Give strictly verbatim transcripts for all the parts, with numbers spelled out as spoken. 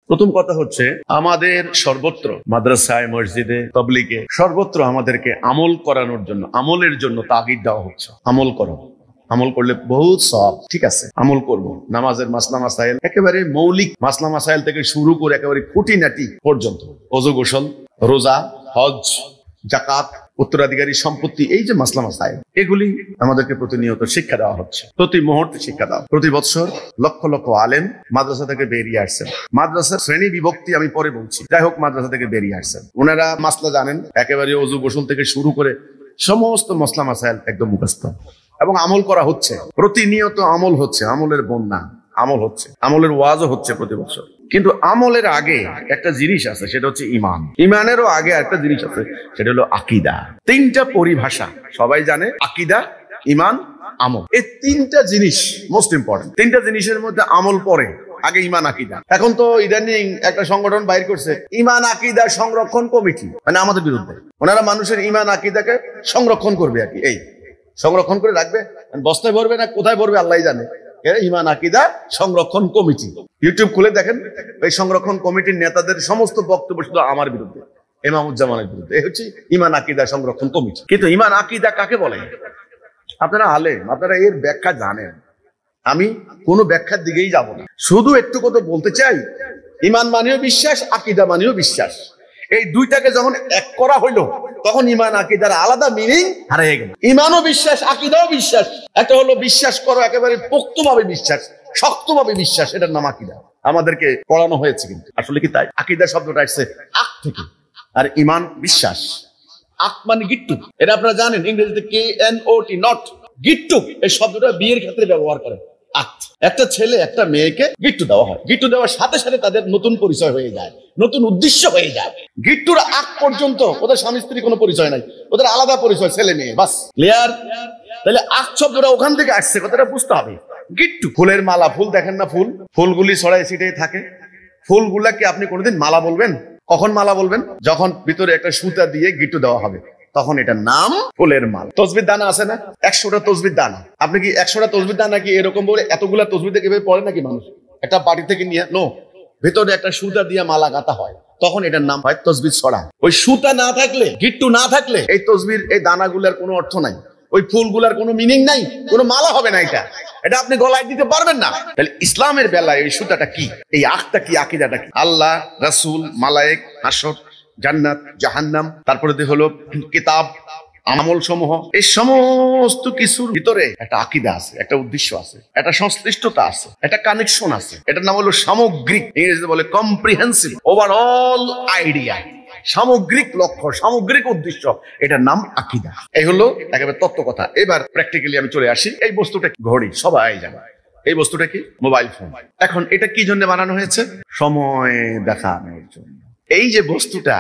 প্রথম কথা হচ্ছে আমাদের সর্বত্র মাদ্রাসায়, মসজিদে, তাবলীগে সর্বত্র আমাদেরকে আমল করানোর জন্য, আমলের জন্য তাগিদ দেওয়া হচ্ছে। আমল করো, আমল করলে বহুত সওয়াব। ঠিক আছে, আমল করব। নামাজের মাসলা মাসাইল, একেবারে মৌলিক মাসলা মাসাইল থেকে শুরু করে একেবারে খুঁটিনাটি পর্যন্ত, ওযু, গোসল, রোজা, হজ, যাকাত, উত্তরাধিকারী সম্পত্তি, এই যে মাসলা মাসাইল, এগুলি আমাদেরকে প্রতিনিয়ত শিক্ষা দেওয়া হচ্ছে, প্রতি মুহূর্তে শিক্ষা দেওয়া। প্রতি বছর লক্ষ লক্ষ আলেম মাদ্রাসা থেকে বেরিয়ে আসছেন। মাদ্রাসার শ্রেণী বিভক্তি আমি পরে বলছি, যাই হোক মাদ্রাসা থেকে বেরিয়ে আসছেন। ওনারা মাসলা জানেন, একেবারে ওযু গোসল থেকে শুরু করে সমস্ত মাসলা মাসাইল একদম মুখস্থ, এবং আমল করা হচ্ছে। প্রতিনিয়ত আমল হচ্ছে, আমলের বন্যা, আমল হচ্ছে, আমলের ওয়াজও হচ্ছে প্রতি বছর। কিন্তু আমলের আগে একটা জিনিস আছে, সেটা হচ্ছে ইমান। ইমানেরও আগে একটা জিনিস আছে, সেটা হলো আকীদা। তিনটা পরিভাষা সবাই জানে, আকীদা, ইমান, আমল। এই তিনটা জিনিস মোস্ট ইম্পর্টেন্ট। তিনটা জিনিসের মধ্যে আমল পড়ে, আগে ইমান আকীদা। এখন তো ইদানিং একটা সংগঠন বাইর করছে ইমান আকীদা সংরক্ষণ কমিটি, মানে আমাদের বিরুদ্ধে। ওনারা মানুষের ইমান আকীদাকে সংরক্ষণ করবে আর কি, এই সংরক্ষণ করে রাখবে, বস্তায় ভরবে না কোথায় ভরবে আল্লাহ জানে। ইমান আকীদা সংরক্ষণ কমিটি, ইউটিউব খুলে দেখেন, এই সংরক্ষণ কমিটির নেতাদের সমস্ত বক্তব্য শুধু আমার বিরুদ্ধে, ইমামুজ্জামানের বিরুদ্ধে। এই হচ্ছে ইমান আকীদা সংরক্ষণ কমিটি। কিন্তু ইমান আকীদা কাকে বলে? আপনারা আলেম, আপনারা এর ব্যাখ্যা জানেন। আমি কোনো ব্যাখ্যার দিকেই যাব না, শুধু একটু কথা বলতে চাই। ইমান মানেও বিশ্বাস, আকীদা মানেও বিশ্বাস। এই দুইটাকে যখন এক করা হইলো, তখন ইমান আকীদার আলাদা মিনিং হারিয়ে গেল। ইমানও বিশ্বাস, আকীদাও বিশ্বাস। একটা হলো বিশ্বাস করো, একেবারে পোক্তভাবে বিশ্বাস, শক্তভাবে বিশ্বাস, এটার নাম আকীদা। আমাদেরকে পড়ানো হয়েছে, কিন্তু আসলে কি তাই? আকীদা শব্দটা আসছে আক থেকে, আর ইমান বিশ্বাস। আক মানে গিট্টু, এটা আপনারা জানেন, ইংরেজিতে K N O T, not গিট্টু। এই শব্দটা বিয়ের ক্ষেত্রে ব্যবহার করে। একটা ছেলে একটা মেয়েকে গিট্টু দেওয়া হয়, গিট্টু দেওয়ার সাথে সাথে তাদের নতুন পরিচয় হয়ে যায়, নতুন উদ্দেশ্য হয়ে যায়। গিট্টুর আগ পর্যন্ত ওদের স্বামী স্ত্রী কোনো পরিচয় নাই, ওদের আলাদা পরিচয়, ছেলে মেয়ে, বাস, ক্লিয়ার? তাহলে আগ শব্দটা ওখান থেকে আসছে, কথাটা বুঝতে হবে। গিট্টু, ফুলের মালা, ফুল দেখেন না, ফুল ফুলগুলি ছড়াই ছিটাই থাকে। ফুলগুলাকে আপনি কোনোদিন মালা বলবেন? কখন মালা বলবেন? যখন ভিতরে একটা সুতা দিয়ে গিট্টু দেওয়া হবে, তখন এটার নাম ফুলের মালা। তসবির দানা আছে না, একশোটা তসবির দানা। আপনি কি একশোটা তসবির দানা কি এরকম বলে এতগুলা তসবি থেকে পড়ে নাকি মানুষ? একটা বাড়ি থেকে নিয়ে নো, ভেতরে একটা সুতা দিয়ে মালা গাঁথা হয়, তখন এটার নাম হয় তসবির ছড়া। ওই সুতা না থাকলে, গিট্টু না থাকলে, এই তসবির এই দানাগুলার কোনো অর্থ নাই, ওই ফুলগুলার কোনো মিনিং নাই, কোনো মালা হবে না। এটা এটা আপনি গলায় দিতে পারবেন না। তাহলে ইসলামের বেলায় এই সুতাটা কি, এই আখটা কি, আকীদাটা কি? আল্লাহ, রাসূল, মালায়েক, হাসর, জান্নাত, জাহান্নাম, তারপরে হলো কিতাব, আমল সমূহ, এই সমস্ত কিছুর ভিতরে একটা আকীদা আছে, একটা উদ্দেশ্য আছে, একটা সংশ্লিষ্টতা আছে, একটা কানেকশন আছে। এটার নাম হলো সামগ্রিক, ইংরেজিতে বলে কম্প্রিহেন্সিভ, ওভারঅল আইডিয়া, সামগ্রিক লক্ষ্য, সামগ্রিক উদ্দেশ্য, এটার নাম আকীদা। এই হলো একেবারে তত্ত্ব কথা। এবার প্র্যাকটিক্যালি আমি চলে আসি। এই বস্তুটা ঘড়ি, সবাই জানে। এই বস্তুটা কি? Mobile phone. এখন এটা কি জন্য বানানো হয়েছে? সময় দেখানোর জন্য। এই যে বস্তুটা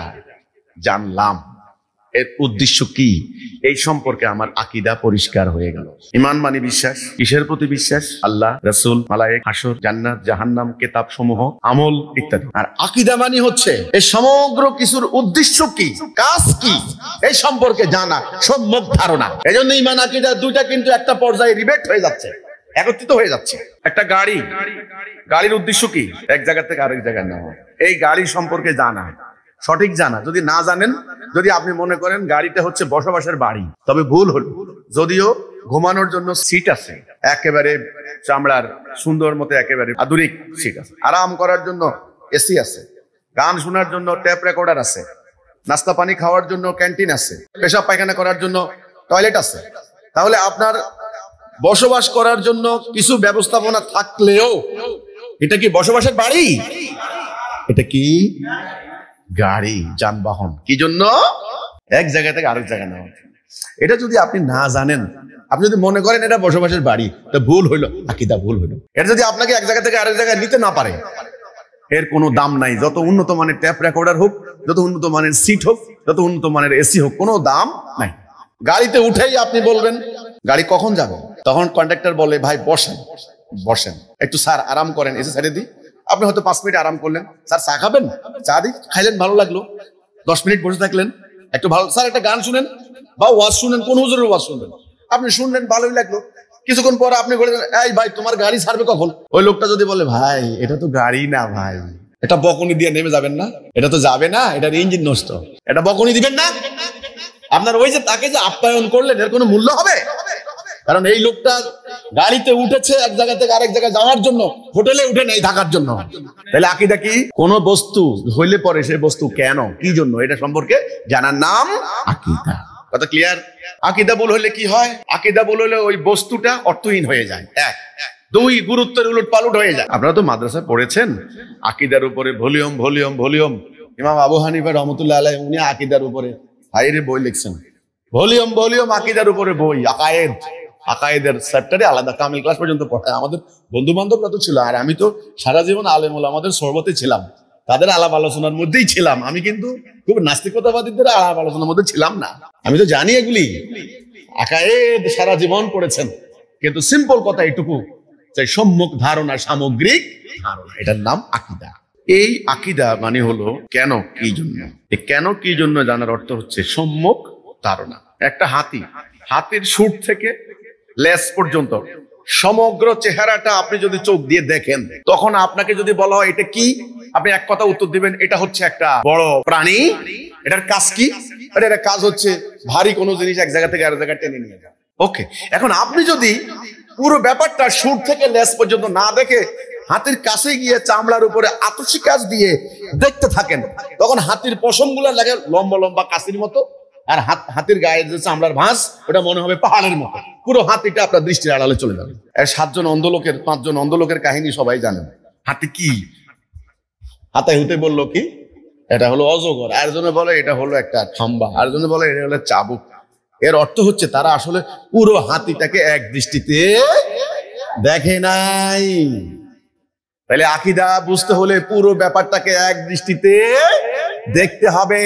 জানলাম, এর উদ্দেশ্য কি, এই সম্পর্কে আমার আকীদা পরিষ্কার হয়ে গেল। ঈমান মানে বিশ্বাস। কিসের প্রতি বিশ্বাস? আল্লাহ, রাসূল, মালায়েক, হাসর, জান্নাত, জাহান্নাম, কিতাব সমূহ, আমল ইত্যাদি। আর আকীদা মানে হচ্ছে এই সমগ্র কিছুর উদ্দেশ্য কি, কাজ কি, এই সম্পর্কে জানা, সম্যক ধারণা। এজন্য ঈমান আকীদা দুইটা কিন্তু একটা পর্যায়ে রিবেট হয়ে যাচ্ছে, একত্রিত হয়ে যাচ্ছে। একটা গাড়ি, গাড়ির উদ্দেশ্য কি? এক জায়গা থেকে আরেক জায়গায় নেওয়া। এই গাড়ি সম্পর্কে জানা, সঠিক জানা। যদি না জানেন, যদি আপনি মনে করেন গাড়িটা হচ্ছে বসবাসের বাড়ি, তবে ভুল হলো। যদিও ঘুমানোর জন্য সিট আছে, একেবারে চামড়ার সুন্দর মতো একেবারে আধুনিক সিট আছে, আরাম করার জন্য এসি আছে, গান শোনার জন্য টেপ রেকর্ডার আছে, নাস্তা পানি খাওয়ার জন্য ক্যান্টিন আছে, পেশাব পায়খানা করার জন্য টয়লেট আছে। তাহলে আপনার বসবাস করার জন্য কিছু ব্যবস্থাপনা থাকলেও এটা কি বসবাসের বাড়ি? এটা কি গাড়ি, যানবাহন। কি জন্য? এক জায়গা থেকে আরেক জায়গায় নেওয়া। এটা যদি আপনি না জানেন, আপনি যদি মনে করেন এটা বসবাসের বাড়ি, তা ভুল হইলো, আকীদা ভুল হইলো। এটা যদি আপনাকে এক জায়গা থেকে আরেক জায়গায় নিতে না পারে, এর কোনো দাম নাই। যত উন্নত মানের ট্যাপ রেকর্ডার হোক, যত উন্নত মানের সিট হোক, যত উন্নত মানের এসি হোক, কোনো দাম নাই। গাড়িতে উঠেই আপনি বলবেন গাড়ি কখন যাবে, তখন কন্ডাক্টর বলে ভাই বসেন, বসেন একটু, স্যার আরাম করেন, এসে ছেড়ে দিই। আপনি হয়তো পাঁচ মিনিট আরাম করলেন, স্যার চা খাবেন, চা দিই, খাইলেন, ভালো লাগলো। দশ মিনিট বসে থাকলেন, একটু ভালো, স্যার একটা গান শুনেন বা ওয়াজ শুনেন, কোন হুজুরের ওয়াজ শুনবেন, আপনি শুনলেন, ভালোই লাগলো। কিছুক্ষণ পরে আপনি বলেন এই ভাই তোমার গাড়ি ছাড়বে কখন? ওই লোকটা যদি বলে ভাই এটা তো গাড়ি না ভাই, এটা বকনি দিয়ে নেমে যাবেন না, এটা তো যাবে না, এটার ইঞ্জিন নষ্ট, এটা বকনি দিবেন না। আপনার ওই যে তাকে যে আপ্যায়ন করলেন এর কোনো মূল্য হবে? কারণ এই লোকটা গাড়িতে উঠেছে এক জায়গা থেকে আরেক জায়গায় যাওয়ার জন্য, হোটেলে উঠে নেই থাকার জন্য। তাহলে আকীদা কি? কোন বস্তু হইলে পরে সেই বস্তু কেন, কি জন্য, এটা সম্পর্কে জানার নাম আকীদা। কথা ক্লিয়ার? আকীদা ভুল হলে কি হয়? আকীদা ভুল হলে ওই বস্তুটা অর্থহীন হয়ে যায়। এক। দুই, গুরুত্বের উলট পালট হয়ে যায়। আপনারা তো মাদ্রাসায় পড়েছেন আকীদার উপরে ভলিউম ভলিউম ভলিউম। ইমাম আবু হানিফা রহমতুল্লাহ আলাইহি উনি আকীদার উপরে হাইরে বই লিখছেন, ভলিউম ভলিউম আকীদার উপরে বই। আকায়েদ, আকায়েদের চ্যাপ্টারে আলাদা কামিল ক্লাস পর্যন্ত পড়ায়। আমাদের বন্ধু বান্ধবরা তো ছিল, আর আমি তো সারা জীবন আলেম ওলামাদের সহবতে ছিলাম, তাদের আলাপ আলোচনার মধ্যেই ছিলাম। আমি কিন্তু খুব নাস্তিকতাবাদীদের আলাপ আলোচনার মধ্যে ছিলাম না। আমি তো জানি এগুলি। আকায়েদ সারা জীবন পড়েছেন, কিন্তু সিম্পল কথা এইটুকু, যে সম্যক ধারণা, সামগ্রিক ধারণা, এটার নাম আকীদা। এই আকীদা মানে হলো কেন কি জন্য। এই কেন কি জন্য জানার অর্থ হচ্ছে সম্যক ধারণা। একটা হাতি, হাতির শুট থেকে লেজ পর্যন্ত সমগ্র চেহারাটা আপনি যদি চোখ দিয়ে দেখেন, তখন আপনাকে যদি বলা হয় এটা কি, আপনি এক কথা উত্তর দিবেন এটা হচ্ছে একটা বড় প্রাণী। এটার কাজ কি? এটার কাজ হচ্ছে ভারী কোনো জিনিস এক জায়গা থেকে আরেক জায়গায় টেনে নিয়ে যাওয়া। ওকে, এখন আপনি যদি পুরো ব্যাপারটা শুট থেকে লেজ পর্যন্ত না দেখে হাতির কাছে গিয়ে চামড়ার উপরে আতসী কাজ দিয়ে দেখতে থাকেন, তখন হাতির পশম গুলা লাগে লম্বা লম্বা কাশির মতো, আর হাতির গায়ে যে চামড়ার ভাঁজ ওটা মনে হবে পাহাড়ের মতো। পুরো হাতিটা আপনার দৃষ্টির আড়ালে চলে যাবে। সাতজন অন্ধলোকের, পাঁচজন অন্ধলোকের কাহিনী সবাই জানেন। হাতি কি? হাতায় হুতে বললো কি এটা হলো অজগর, আর জনে বলে এটা হলো একটা খাম্বা, আর জনে বলে এটা হলো চাবুক। এর অর্থ হচ্ছে তারা আসলে পুরো হাতিটাকে এক দৃষ্টিতে দেখে নাই। তাহলে আকীদা বুঝতে হলে পুরো ব্যাপারটাকে এক দৃষ্টিতে দেখতে হবে।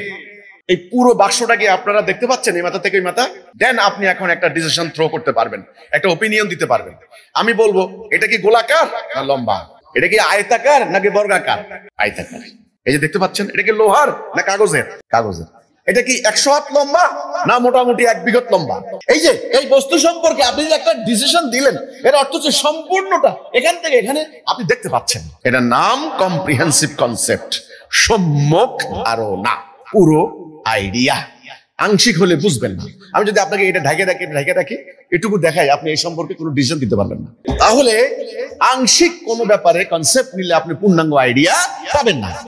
এই পুরো বাক্সটাকে আপনারা দেখতে পাচ্ছেন, এই মাথা থেকে ওই মাথা, দেন আপনি এখন একটা ডিসিশন থ্রো করতে পারবেন, একটা ওপিনিয়ন দিতে পারবেন। আমি বলবো এটা কি গোলাকার না লম্বা, এটা কি আয়তাকার নাকি বর্গাকার? আয়তাকার। এই যে দেখতে পাচ্ছেন, এটা কি লোহার না কাগজের? কাগজের। এটা কি একশো হাত লম্বা না মোটামুটি এক বিঘত লম্বা? এই যে এই বস্তু সম্পর্কে আপনি যে একটা ডিসিশন দিলেন, এর অর্থ হচ্ছে সম্পূর্ণটা এখান থেকে এখানে আপনি দেখতে পাচ্ছেন। এটার নাম কম্প্রিহেন্সিভ কনসেপ্ট, সম্যক ধারণা, পুরো আইডিয়া। আংশিক হলে বুঝবেন না। আমি যদি আপনাকে এটা ঢাকে রাখি ঢাকে রাখি এটুকু দেখাই, আপনি এই সম্পর্কে কোনো ডিসিশন দিতে পারবেন না। তাহলে আংশিক কোনো ব্যাপারে কনসেপ্ট নিলে আপনি পূর্ণাঙ্গ আইডিয়া পাবেন না।